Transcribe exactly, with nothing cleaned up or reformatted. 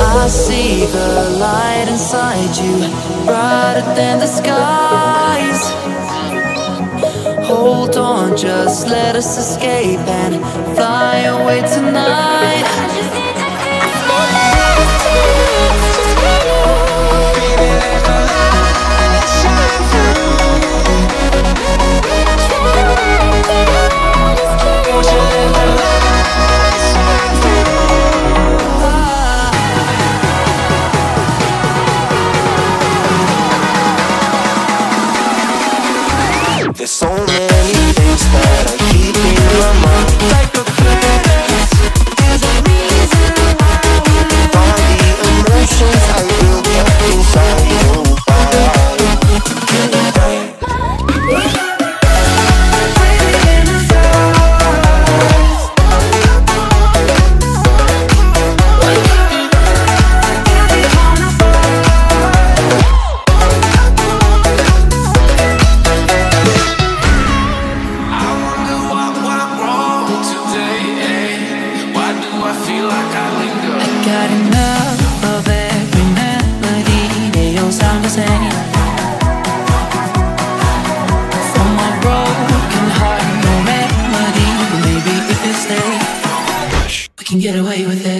I see the light inside you, brighter than the skies. Hold on, just let us escape and fly away tonight. There's so many things that I keep in my mind, like a furnace. There's a reason why all the emotions I built up inside you. Got enough of every melody, they all sound the same. From my broken heart, no remedy, but maybe if you stay, we can get away with it.